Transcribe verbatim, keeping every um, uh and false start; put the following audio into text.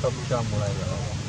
食べちゃんもらえるよ。